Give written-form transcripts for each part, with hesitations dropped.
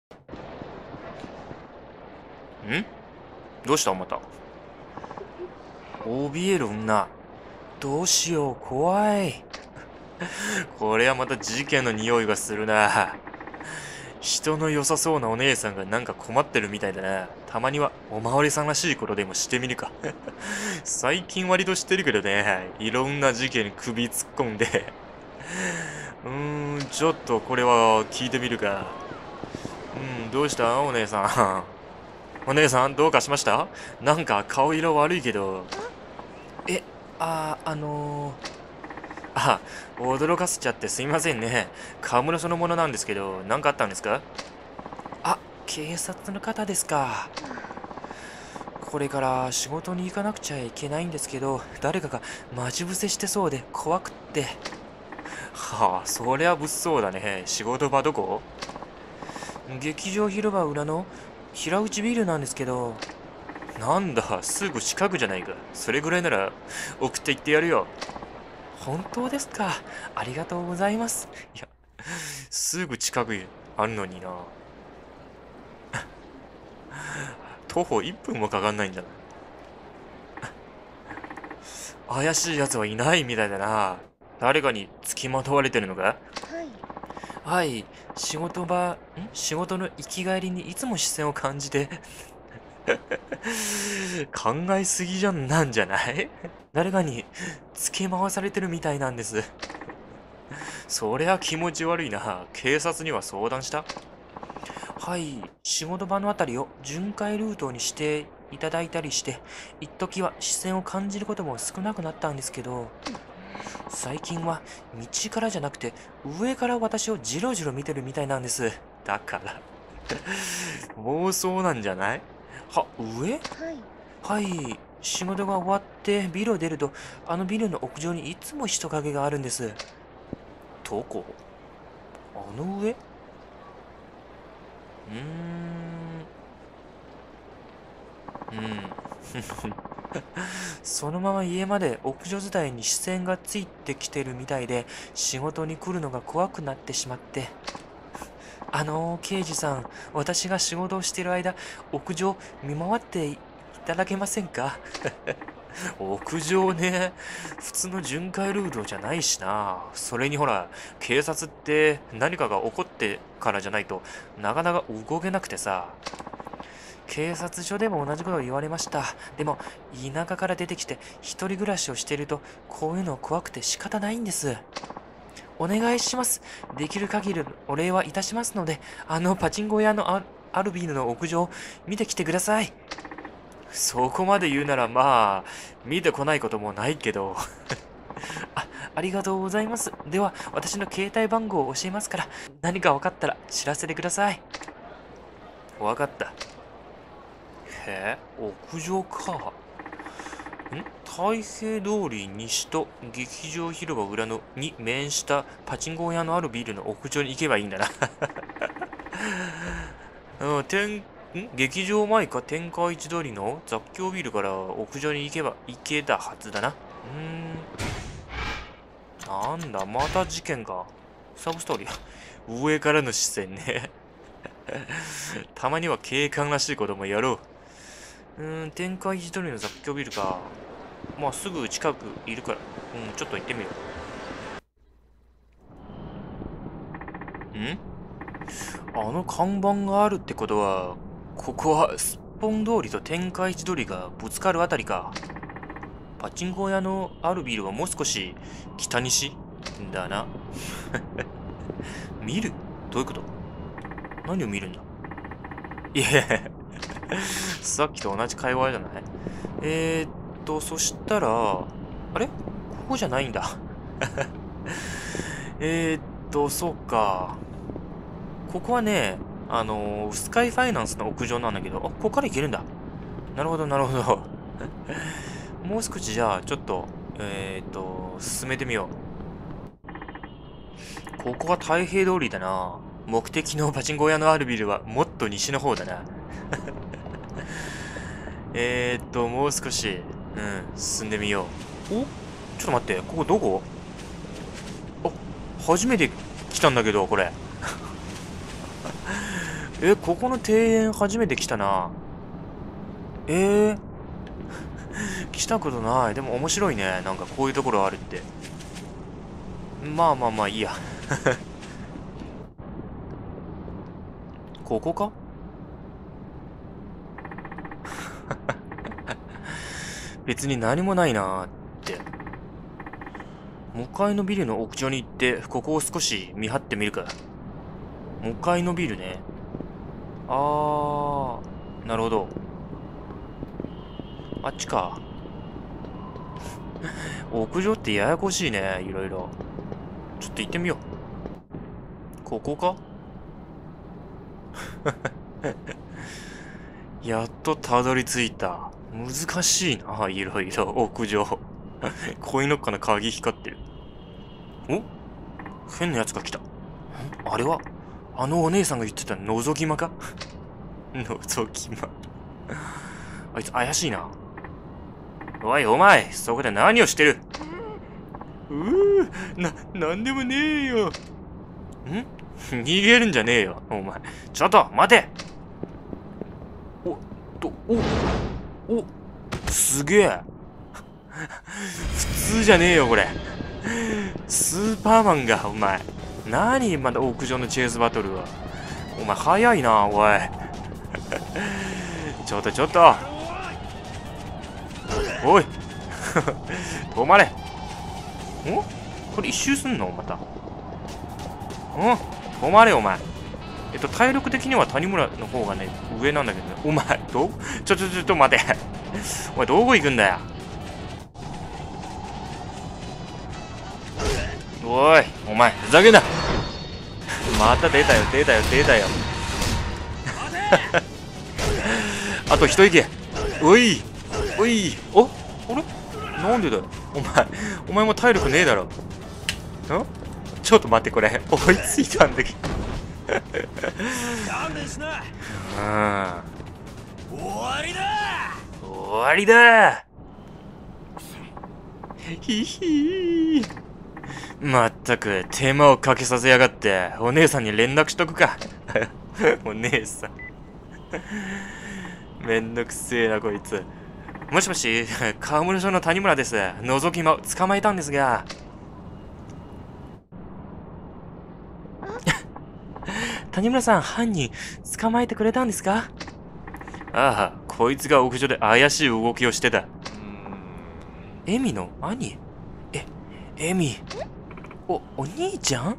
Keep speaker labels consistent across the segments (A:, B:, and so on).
A: んどうしたまた。怯える女。どうしよう、怖い。これはまた事件の匂いがするな。人の良さそうなお姉さんがなんか困ってるみたいだな。たまにはおまわりさんらしいことでもしてみるか。最近割としてるけどね、いろんな事件に首突っ込んで。ちょっとこれは聞いてみるか。どうしたお姉さん。お姉さん、どうかしました？なんか顔色悪いけど。え、あ、驚かせちゃってすいませんね。顔村そのものなんですけど、何かあったんですか？あ、警察の方ですか。これから仕事に行かなくちゃいけないんですけど、誰かが待ち伏せしてそうで怖くって。はあ、そりゃ物騒だね。仕事場どこ？劇場広場裏の平内ビルなんですけど。なんだ、すぐ近くじゃないか。それぐらいなら送って行ってやるよ。本当ですか。ありがとうございます。いや、すぐ近くにあるのにな。徒歩1分もかかんないんじゃない？怪しい奴はいないみたいだな。誰かに付きまとわれてるのか？
B: はい。
A: はい、仕事の行き帰りにいつも視線を感じて考えすぎなんじゃない？誰かに付け回されてるみたいなんです。そりゃ気持ち悪いな。警察には相談した？はい、仕事場のあたりを巡回ルートにしていただいたりして、一時は視線を感じることも少なくなったんですけど、最近は道からじゃなくて上から私をジロジロ見てるみたいなんです。だから妄想なんじゃない？上？
B: はい。
A: はい、仕事が終わってビルを出ると、あのビルの屋上にいつも人影があるんです。どこ？あの上？うーん、うん。そのまま家まで屋上伝いに視線がついてきてるみたいで、仕事に来るのが怖くなってしまって。刑事さん、私が仕事をしている間、屋上見回っていただけませんか？屋上ね。普通の巡回ルートじゃないしな。それにほら、警察って何かが起こってからじゃないとなかなか動けなくてさ。警察署でも同じことを言われました。でも、田舎から出てきて一人暮らしをしていると、こういうの怖くて仕方ないんです。お願いします。できる限りお礼はいたしますので、あのパチンコ屋のアルビーヌの屋上を見てきてください。そこまで言うならまあ、見てこないこともないけど。ありがとうございます。では、私の携帯番号を教えますから、何か分かったら知らせてください。分かった。へえ、屋上か。太平通り西と劇場広場裏のに面したパチンコ屋のあるビルの屋上に行けばいいんだな。うん、劇場前か天下一通りの雑居ビルから屋上に行けば行けたはずだな。なんだ、また事件か。サブストーリー。上からの視線ね。たまには警官らしいこともやろう。天下一通りの雑居ビルか。まあ、すぐ近くいるから。ちょっと行ってみよう。あの看板があるってことは、ここはすっぽん通りと天下一通りがぶつかるあたりか。パチンコ屋のあるビルはもう少し北西だな。見る？どういうこと？何を見るんだ？いやいやさっきと同じ会話じゃない？そしたら、あれここじゃないんだ。そうか。ここはね、スカイファイナンスの屋上なんだけど、ここから行けるんだ。なるほど、なるほど。もう少しじゃあ、ちょっと、進めてみよう。ここは太平通りだな。目的のパチンコ屋のあるビルはもっと西の方だな。もう少し、進んでみよう。ちょっと待って、ここどこ？初めて来たんだけど、これ。 ここの庭園初めて来たな。来たことない。でも面白いね。なんかこういうところあるって。まあまあまあいいや。ここか？別に何もないなーって。向かいのビルの屋上に行って、ここを少し見張ってみるか。向かいのビルね。なるほど。あっちか。屋上ってややこしいね、いろいろ。ちょっと行ってみよう。ここか？やっとたどり着いた。難しいな、いろいろ、屋上。コインロッカーの鍵光ってる。お？変なやつが来た。あれはあのお姉さんが言ってた覗き魔か？覗き魔。あいつ怪しいな。おい、お前、そこで何をしてる？なんでもねえよ。逃げるんじゃねえよ、お前。ちょっと、待て！すげえ。普通じゃねえよ、これ。スーパーマンが、お前。何まだ屋上のチェイスバトルは。お前、早いな、おい。ちょっと。おい。止まれ。これ一周すんのまた。止まれ、お前。体力的には谷村の方がね、上なんだけどね。お前、ちょっと待て。お前、どこ行くんだよ。おい、お前、ふざけんな。また出たよ。あと一息。おい。あれなんでだよ。お前も体力ねえだろ。ちょっと待って、これ。追いついたんだけど。終わりだ。ひひー。まったく手間をかけさせやがって。お姉さんに連絡しとくか。お姉さん。めんどくせえなこいつ。もしもし、川村署の谷村です。覗き魔を捕まえたんですが。谷村さん、犯人捕まえてくれたんですか？ああ、こいつが屋上で怪しい動きをしてた。エミの兄？エミ。お兄ちゃん？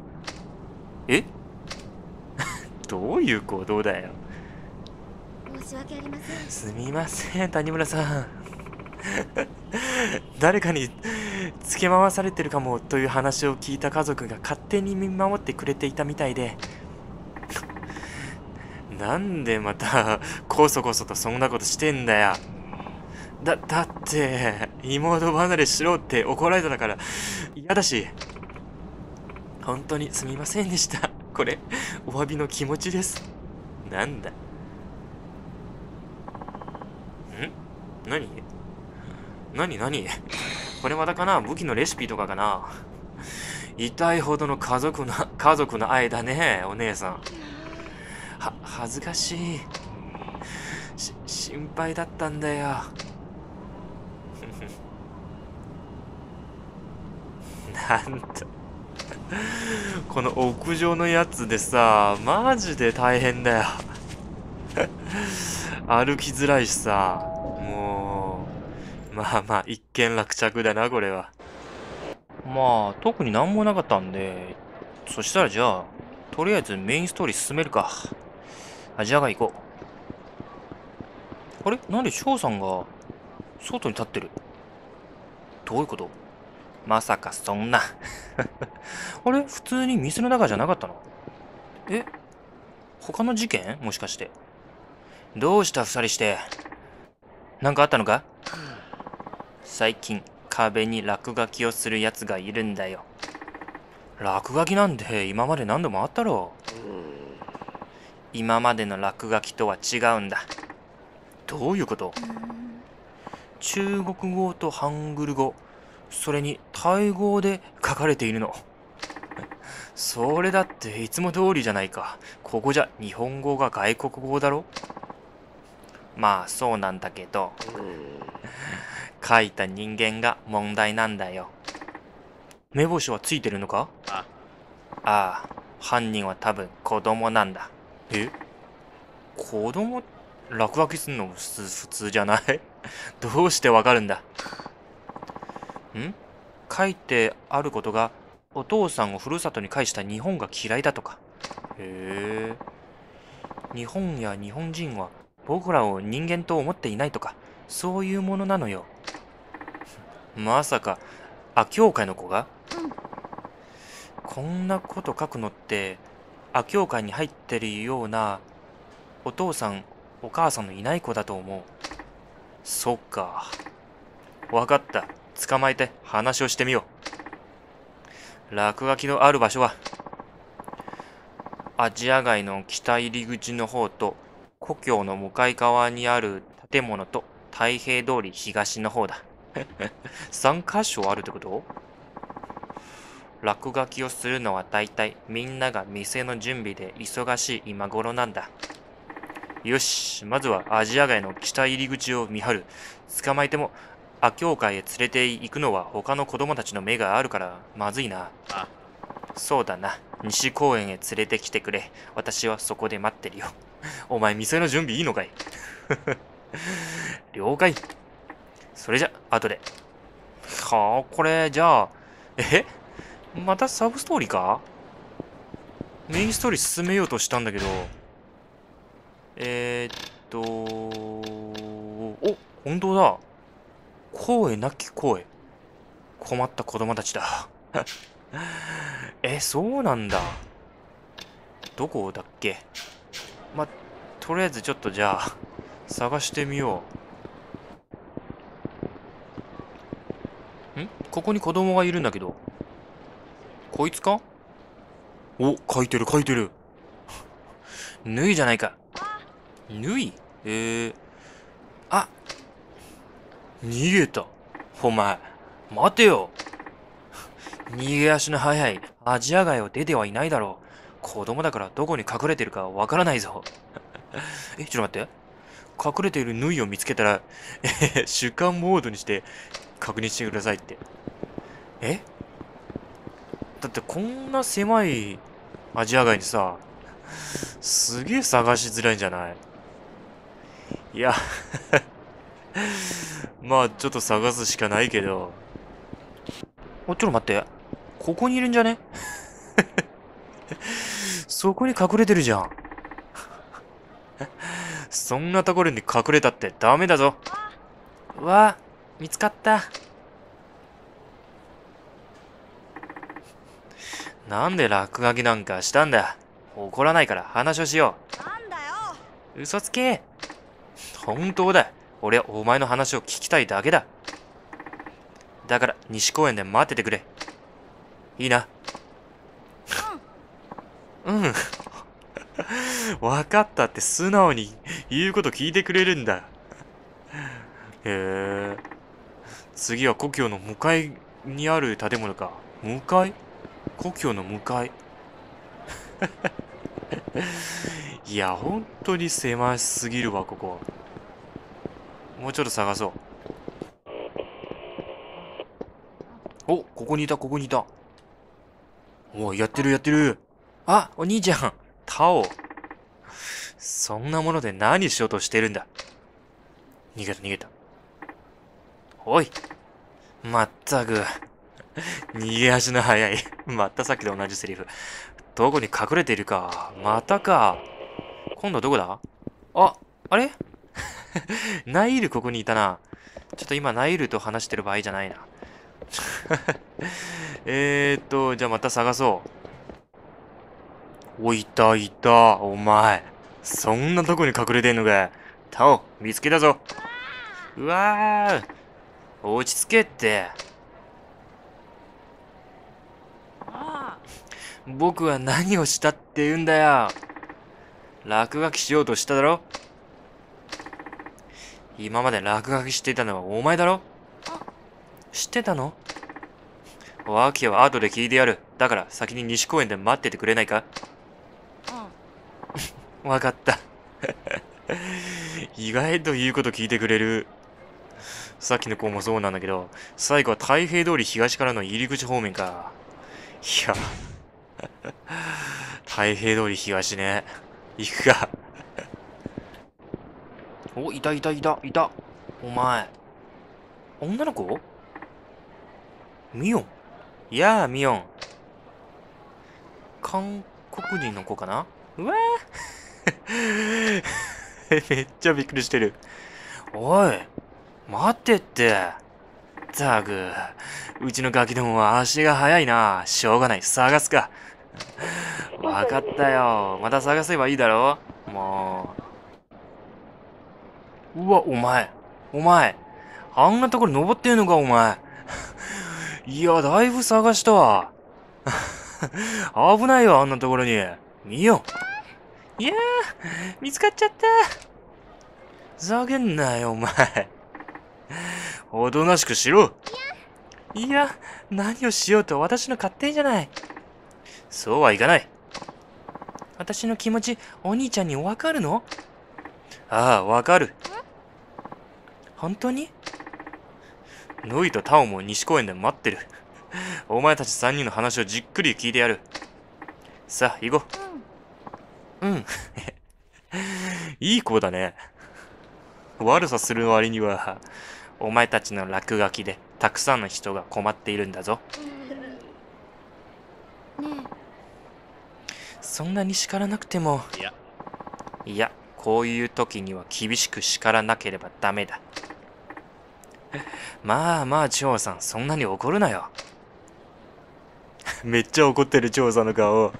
A: どういう行動だよ。
B: 申し訳ありません。
A: すみません、谷村さん。誰かにつけ回されてるかもという話を聞いた家族が勝手に見守ってくれていたみたいで。なんでまたこそこそとそんなことしてんだよ。だって妹離れしろって怒られたから嫌だし。本当にすみませんでした。これお詫びの気持ちです。なんだ。何これまたかな？武器のレシピとかかな？痛いほどの家族の愛だね、お姉さん。恥ずかしい。心配だったんだよ。なんだ。この屋上のやつでさ、マジで大変だよ。歩きづらいしさ、もう、まあ一件落着だな、これは。まあ、特になんもなかったんで、そしたらじゃあ、とりあえずメインストーリー進めるか。じゃあ行こう。あれなんで翔さんが、外に立ってる？どういうこと？まさかそんな。あれ普通に店の中じゃなかったの？他の事件もしかして。どうした二人して。なんかあったのか？最近壁に落書きをするやつがいるんだよ。落書きなんて今まで何度もあったろう。今までの落書きとは違うんだ。どういうこと？中国語とハングル語、それにタイ語で書かれているの。 それだっていつも通りじゃないか。ここじゃ日本語が外国語だろ。まあそうなんだけど、書いた人間が問題なんだよ。目星はついてるのか？ああ、犯人は多分子供なんだ。え？子供、落書きすんの普通じゃない？どうしてわかるんだ？書いてあることが、お父さんをふるさとに返した日本が嫌いだとか。へえ。日本や日本人は僕らを人間と思っていないとか、そういうものなのよ。まさか、教会の子が？こんなこと書くのって、教会に入ってるようなお父さん、お母さんのいない子だと思う。そっか。わかった。捕まえて話をしてみよう。落書きのある場所は、アジア街の北入り口の方と、故郷の向かい側にある建物と太平通り東の方だ。3箇所あるってこと？落書きをするのはだいたいみんなが店の準備で忙しい今頃なんだ。よし、まずはアジア街の北入り口を見張る。捕まえても、教会へ連れて行くのは他の子供たちの目があるからまずいな。そうだな。西公園へ連れてきてくれ。私はそこで待ってるよ。お前店の準備いいのかい？了解。それじゃ、後で。はあ、これ、じゃあ、またサブストーリーか？メインストーリー進めようとしたんだけど、お、本当だ。声なき声。困った子供たちだ。そうなんだ。どこだっけ？とりあえずちょっとじゃあ、探してみよう。ここに子供がいるんだけど。こいつか？お、書いてる書いてる。ぬいじゃないか。ぬい？あ、逃げた。お前、待てよ。逃げ足の速いアジア街を出てはいないだろう。子供だからどこに隠れてるかわからないぞ。ちょっと待って。隠れているヌイを見つけたら、主観モードにして確認してくださいって。だってこんな狭いアジア街にさ、すげえ探しづらいんじゃない？いや、まあちょっと探すしかないけど。ちょっと待って。ここにいるんじゃね？そこに隠れてるじゃん。そんなところに隠れたってダメだぞ。わあ、見つかった。なんで落書きなんかしたんだ？怒らないから話をしよう。なんだよ。嘘つけ。本当だ。俺はお前の話を聞きたいだけだ。だから西公園で待っててくれ。いいな。うん。わかったって素直に言うこと聞いてくれるんだ。へえ。次は故郷の向かいにある建物か。向かい？故郷の向かい。いや、本当に狭すぎるわ、ここ。もうちょっと探そう。お、ここにいた、ここにいた。おい、やってる、やってる。あ、お兄ちゃん。タオ。そんなもので何しようとしてるんだ。逃げた、逃げた。おい。まったく。逃げ足の速い。またさっきと同じセリフ。どこに隠れているか。またか。今度はどこだ？あれ？ナイールここにいたな。ちょっと今ナイールと話してる場合じゃないな。じゃあまた探そう。お、いた、いた。お前。そんなとこに隠れてんのか。タオ、見つけたぞ。うわー。落ち着けって。僕は何をしたって言うんだよ。落書きしようとしただろ？今まで落書きしていたのはお前だろ？知ってたの？ わけは後で聞いてやる。だから先に西公園で待っててくれないか？わかった。意外と言うこと聞いてくれる。さっきの子もそうなんだけど、最後は太平通り東からの入り口方面か。いや、太平通り東ね。行くか。お、いた。お前。女の子？ミオン。いやあ、ミオン。韓国人の子かな？うわーめっちゃびっくりしてる。おい、待ってって。ったく、うちのガキどもは足が速いな。しょうがない、探すか。わかったよ。また探せばいいだろ。もう。うわ、お前。あんなところ登ってんのか、お前。いや、だいぶ探したわ。危ないよ、あんなところに。見よ。いやー、見つかっちゃった。ふざけんなよ、お前。おとなしくしろ。いや、何をしようと私の勝手じゃない。そうはいかない。私の気持ち、お兄ちゃんにわかるの？ああ、わかる。本当に？ノイとタオも西公園で待ってる。お前たち3人の話をじっくり聞いてやる。さあ、行こう。うん。いい子だね。悪さする割には、お前たちの落書きでたくさんの人が困っているんだぞ。
B: ね
A: そんなに叱らなくても。いや、こういう時には厳しく叱らなければダメだ。まあ、長さん、そんなに怒るなよ。めっちゃ怒ってる長さんの顔。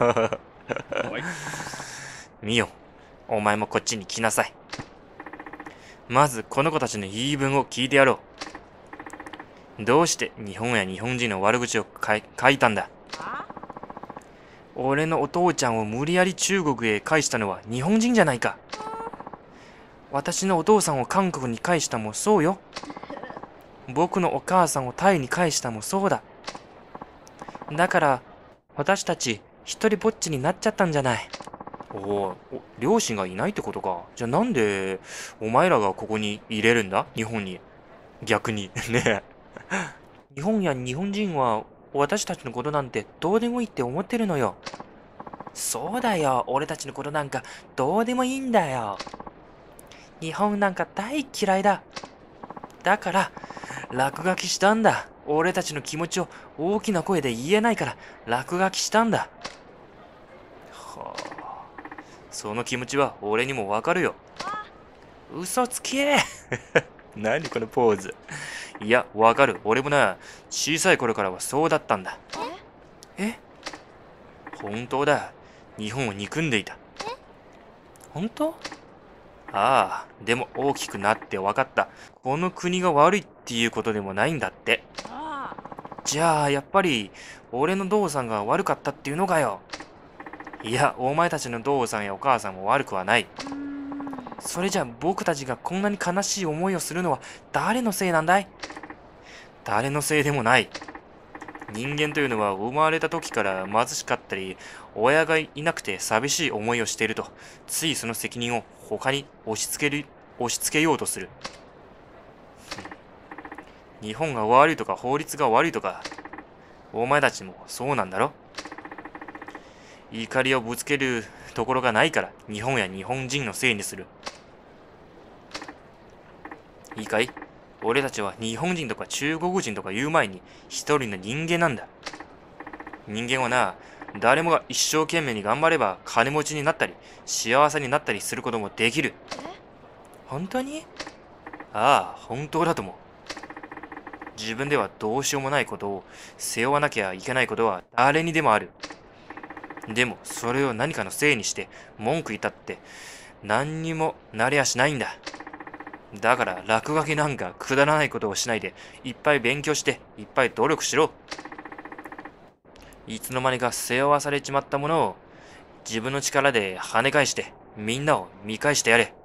A: ミオ、お前もこっちに来なさい。まずこの子たちの言い分を聞いてやろう。どうして日本や日本人の悪口を書いたんだ？俺のお父ちゃんを無理やり中国へ返したのは日本人じゃないか。私のお父さんを韓国に返したもそうよ。僕のお母さんをタイに返したもそうだ。だから私たち一人ぼっちになっちゃったんじゃない。両親がいないってことか。じゃあなんでお前らがここに入れるんだ？日本に。逆に。ねえ。日本や日本人は私たちのことなんてどうでもいいって思ってるのよ。そうだよ。俺たちのことなんかどうでもいいんだよ。日本なんか大嫌いだ。だから落書きしたんだ。俺たちの気持ちを大きな声で言えないから落書きしたんだ。はあ、その気持ちは俺にもわかるよ。嘘つけ何このポーズ。いや、わかる。俺もな、小さい頃からはそうだったんだ。え？本当だ。日本を憎んでいた。本当？ああ、でも大きくなって分かった。この国が悪いっていうことでもないんだって。じゃあ、やっぱり、俺の父さんが悪かったっていうのかよ。いや、お前たちの父さんやお母さんも悪くはない。それじゃあ僕たちがこんなに悲しい思いをするのは誰のせいなんだい？誰のせいでもない。人間というのは生まれた時から貧しかったり、親がいなくて寂しい思いをしていると、ついその責任を他に押し付けようとする。日本が悪いとか法律が悪いとか、お前たちもそうなんだろ？怒りをぶつけるところがないから日本や日本人のせいにする。いいかい？俺たちは日本人とか中国人とか言う前に一人の人間なんだ。人間はな、誰もが一生懸命に頑張れば金持ちになったり幸せになったりすることもできる。本当に？ああ、本当だと思う。自分ではどうしようもないことを背負わなきゃいけないことは誰にでもある。でもそれを何かのせいにして文句言ったって何にもなりゃしないんだ。だから落書きなんかくだらないことをしないでいっぱい勉強していっぱい努力しろ。いつの間にか背負わされちまったものを自分の力で跳ね返してみんなを見返してやれ。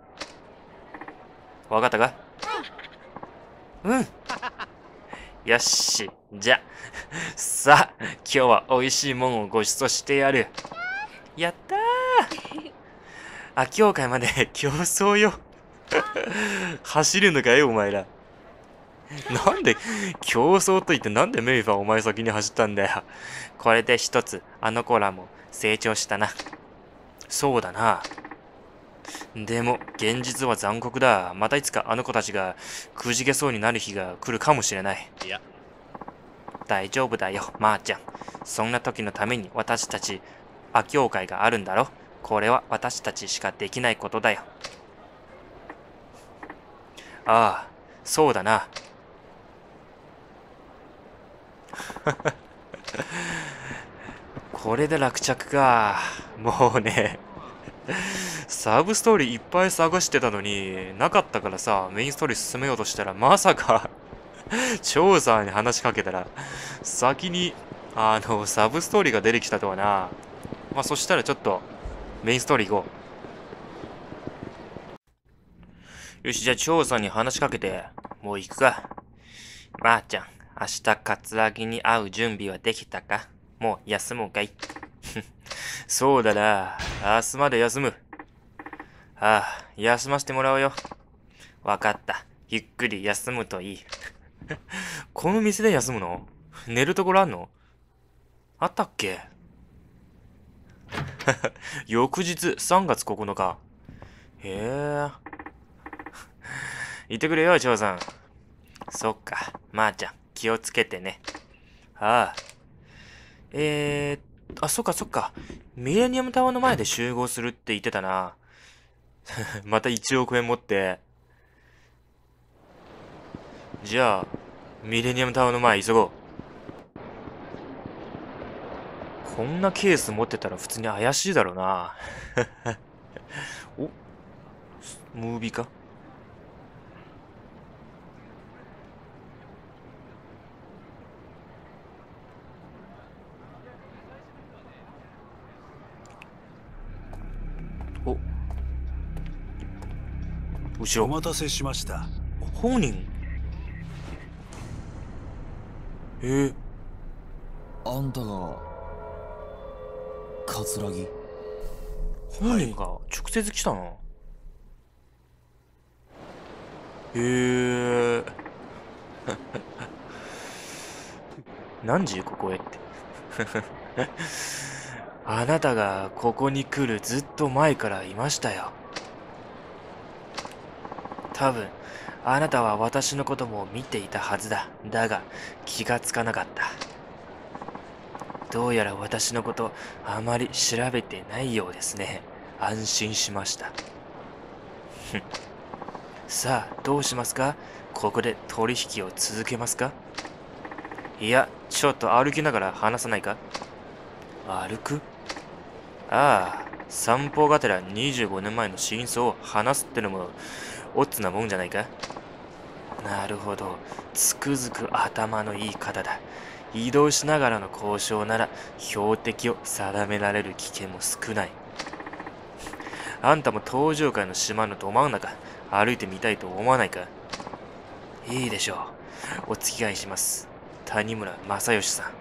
A: わかったか？うん。よし。 じゃ、さあ、今日は美味しいもんをご馳走してやる。やったー。秋妖怪まで競争よ。走るのかよ、お前ら。なんで、競争と言ってなんでメイフはお前先に走ったんだよ。これで一つ、あの子らも成長したな。そうだな。でも、現実は残酷だ。またいつかあの子たちがくじけそうになる日が来るかもしれない。
C: いや、
A: 大丈夫だよ、まーちゃん。そんな時のために私たち、秋妖怪があるんだろ。これは私たちしかできないことだよ。ああ、そうだな。これで落着か。もうね、サブストーリーいっぱい探してたのに、なかったからさ、メインストーリー進めようとしたら、まさか調査に話しかけたら、先に、サブストーリーが出てきたとはな。まあ、そしたらちょっと、メインストーリー行こう。よし、じゃあ調査に話しかけて、もう行くか。まーちゃん、明日カツアゲに会う準備はできたか？もう休もうかい？そうだな。明日まで休む。ああ、休ませてもらおうよ。わかった。ゆっくり休むといい。この店で休むの？寝るところあんの？あったっけ？翌日3月9日。へえ。言ってくれよ、長さん。そっか。まーちゃん、気をつけてね。ああ。そっかそっか。ミレニアムタワーの前で集合するって言ってたな。また1億円持って。じゃあ、ミレニアムタワーの前急ごう。こんなケース持ってたら普通に怪しいだろうな。お、ムービーか？お、後ろ。
D: お待たせしました。
A: 本人？
E: あんたが桂木？
A: 本人が直接来たな。へえ。何時ここへって。あなたがここに来るずっと前からいましたよ。多分、あなたは私のことも見ていたはずだ。だが、気がつかなかった。どうやら私のことあまり調べてないようですね。安心しました。さあ、どうしますか？ここで取引を続けますか？いや、ちょっと歩きながら話さないか？歩く？ああ、散歩がてら25年前の真相を話すってのも、オッツなもんじゃないか？なるほど。つくづく頭のいい方だ。移動しながらの交渉なら、標的を定められる危険も少ない。あんたも東上界の島のど真ん中、歩いてみたいと思わないか？いいでしょう。お付き合いします。谷村正義さん。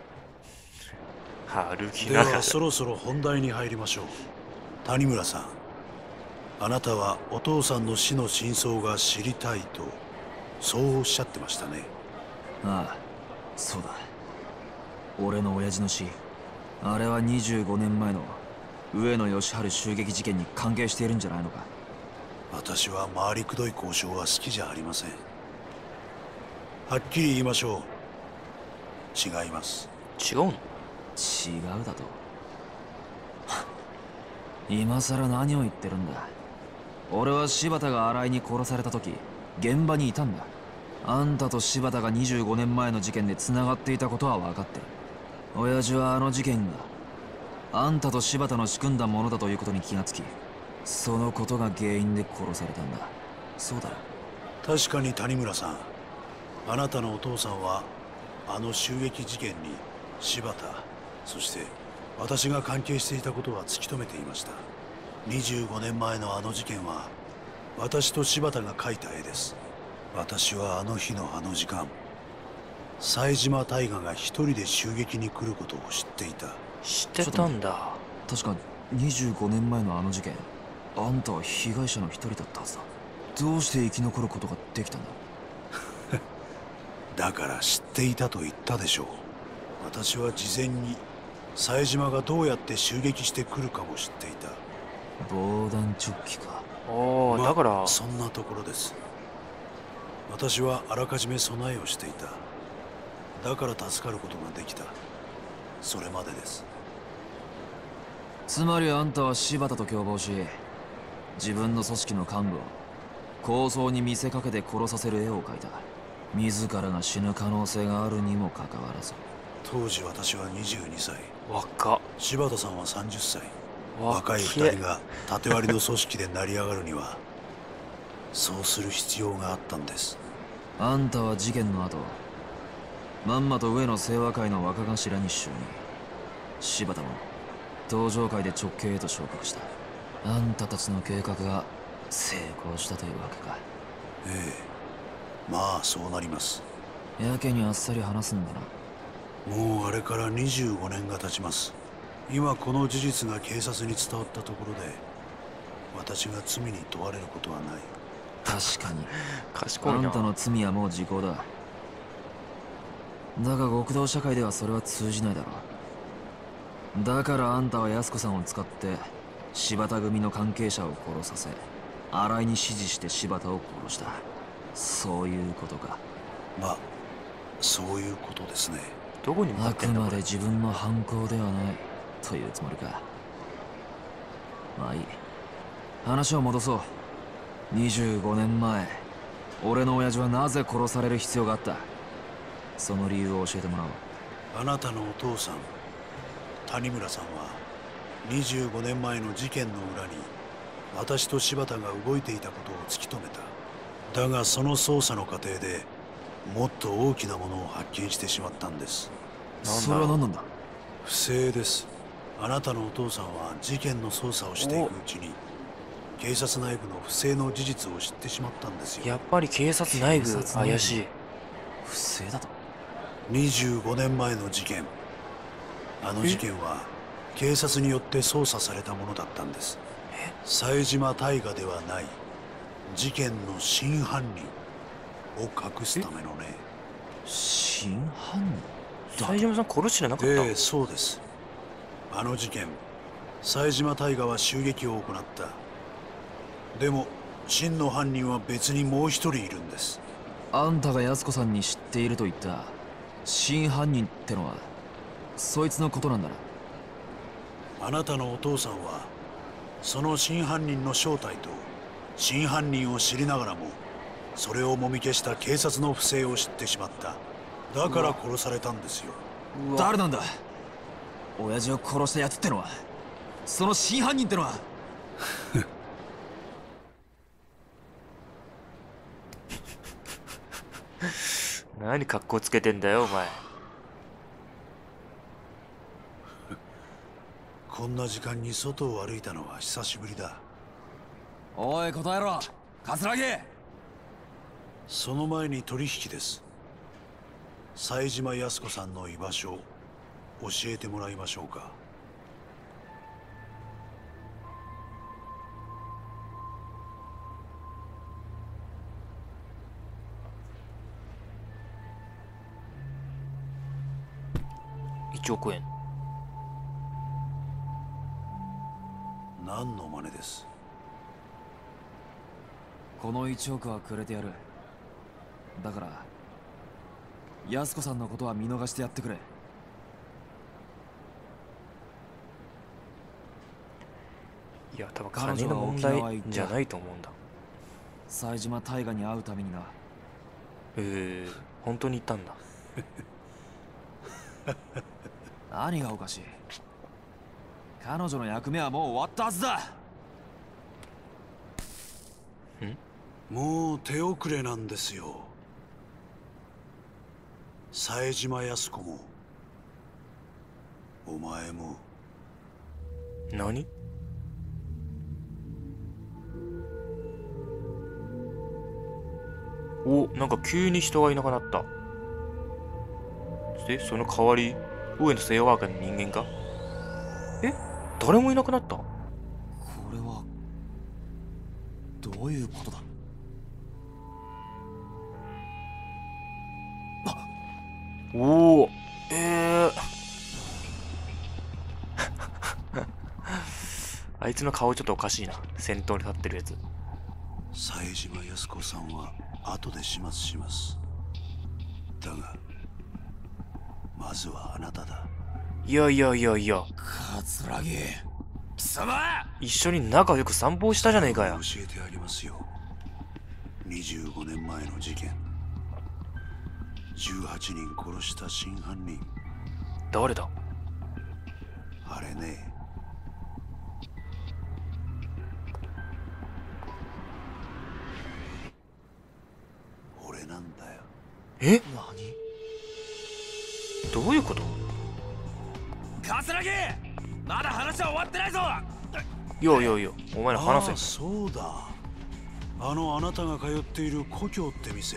A: 歩き
D: で
A: ながら。
D: はそろそろ本題に入りましょう。谷村さん、あなたはお父さんの死の真相が知りたいとそうおっしゃってましたね。
E: ああ、そうだ。俺の親父の死、あれは25年前の上野義治襲撃事件に関係しているんじゃないのか？
D: 私は回りくどい交渉は好きじゃありません。はっきり言いましょう。違います。
A: 違うの？
E: 違うだと？今さら何を言ってるんだ。俺は柴田が新井に殺された時現場にいたんだ。あんたと柴田が25年前の事件で繋がっていたことは分かってる。親父はあの事件があんたと柴田の仕組んだものだということに気がつき、そのことが原因で殺されたんだ。そうだろ？
D: 確かに谷村さん、あなたのお父さんはあの襲撃事件に柴田、そして私が関係していたことは突き止めていました。25年前のあの事件は私と柴田が描いた絵です。私はあの日のあの時間、 冴島大河が一人で襲撃に来ることを知っていた。
A: 知ってたんだ。
E: 確か25年前のあの事件、あんたは被害者の一人だったはずだ。どうして生き残ることができたんだ？
D: だから知っていたと言ったでしょう。私は事前に冴島がどうやって襲撃してくるかも知っていた。
E: 防弾チョッキか。
A: おお、だから
D: そんなところです。私はあらかじめ備えをしていた。だから助かることができた。それまでです。
E: つまりあんたは柴田と共謀し、自分の組織の幹部を抗争に見せかけて殺させる絵を描いた。自らが死ぬ可能性があるにもかかわらず。
D: 当時私は22歳、
A: 若っ。
D: 柴田さんは30歳。若い
A: 若っ
D: 2人が縦割りの組織で成り上がるにはそうする必要があったんです。
E: あんたは事件の後、まんまと上野清和会の若頭に就任。柴田も登場会で直系へと昇格した。あんたたちの計画が成功したというわけか。
D: ええ、まあそうなります。
E: やけにあっさり話すんだな。
D: もうあれから25年が経ちます。今この事実が警察に伝わったところで私が罪に問われることはない。
E: 確かに
A: 賢いな。
E: あんたの罪はもう時効だ。だが極道社会ではそれは通じないだろう。だからあんたは安子さんを使って柴田組の関係者を殺させ、新井に指示して柴田を殺した。そういうことか。
D: まあそういうことですね。
A: どこに向か
E: あく
A: ってんだこれ。
E: まで自分の犯行ではないというつもりか。まあいい。話を戻そう。25年前、俺の親父はなぜ殺される必要があった？その理由を教えてもらおう。
D: あなたのお父さん谷村さんは25年前の事件の裏に私と柴田が動いていたことを突き止めた。だがその捜査の過程でもっと大きなものを発見してしまったんです。
E: それは何なんだ？
D: 不正です。あなたのお父さんは事件の捜査をしていくうちに警察内部の不正の事実を知ってしまったんですよ。
A: やっぱり警察内部
E: 警察内部
A: 怪しい。
E: 不正だと？
D: 25年前の事件、あの事件は警察によって捜査されたものだったんです。冴島大河ではない事件の真犯人を隠すためのね。
E: 真犯人？
A: 冴島さん殺してなかった。
D: ええ、そうです。あの事件、冴島大河は襲撃を行った。でも真の犯人は別にもう一人いるんです。
E: あんたが安子さんに知っていると言った真犯人ってのはそいつのことなんだな。
D: あなたのお父さんはその真犯人の正体と真犯人を知りながらもそれをもみ消した警察の不正を知ってしまった。だから殺されたんですよ。
E: 誰なんだ？親父を殺したやつってのは、その真犯人ってのは。
A: 何格好つけてんだよお前。
D: こんな時間に外を歩いたのは久しぶりだ。
E: おい答えろ桂木。
D: その前に取引です。冴島康子さんの居場所教えてもらいましょうか。
A: 1億円。
D: 何の真似です？
E: この1億はくれてやる。だから安子さんのことは見逃してやってくれ。
A: いや多分金の問題じゃないと思うんだ。
E: 冴島大河に会うためにな。
A: 本当に言ったんだ。
E: 何がおかしい？彼女の役目はもう終わったはずだ。
D: もう手遅れなんですよ。冴島康子もお前も。
A: 何？お、なんか急に人がいなくなった。 で、その代わり、上野聖和学の人間か？え？誰もいなくなった？
E: これはどういうことだ？
A: おお、あいつの顔ちょっとおかしいな。先頭に立ってるやつ。
D: 冴島靖子さんは後で始末します。だがまずはあなただ。
A: いやいやいやいや、
E: 桂木貴様。
A: 一緒に仲良く散歩したじゃねえかよ。
D: 教えてあげますよ。25年前の事件、18人殺した真犯人。
A: 誰だ？
D: あれね、俺なんだよ。
A: え？
E: 何？
A: どういうこと？
E: 桂木、まだ話は終わってないぞ。
A: いやいやいや、お前ら話せ。
D: そうだ、あなたが通っている故郷って店、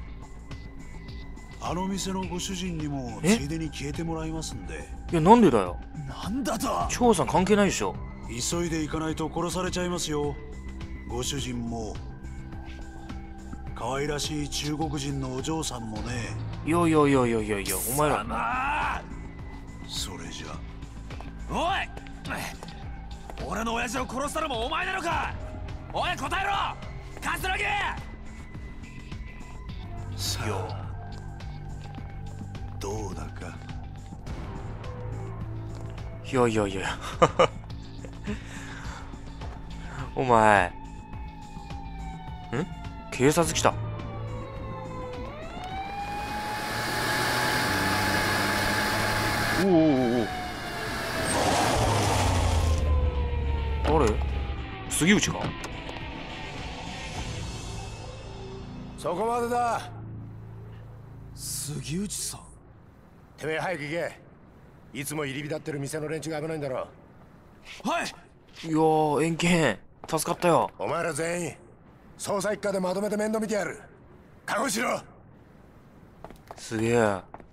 D: あの店のご主人にもついでに消えてもらいますんで。
A: いや、なんでだよ。
E: なんだと？
A: 張さん関係ないでしょ。
D: 急いで行かないと殺されちゃいますよ。ご主人も可愛らしい中国人のお嬢さんもね。
A: いやいやいやいやいやいや、お前ら。
D: それじゃ。
E: おい、俺の親父を殺したのもお前なのか？おい、答えろ桂木。
D: さあどうだか。
A: いやいやいやお前警察来た。おおおお、誰？杉内か？
C: そこまでだ。
E: 杉内さん。
C: てめえ早く行け。いつも入り浸ってる店の連中が危ないんだろ。
E: はい。
A: いやー、円形助かったよ。
C: お前ら全員捜査一課でまとめて面倒見てやる。確保しろ。
A: すげえ。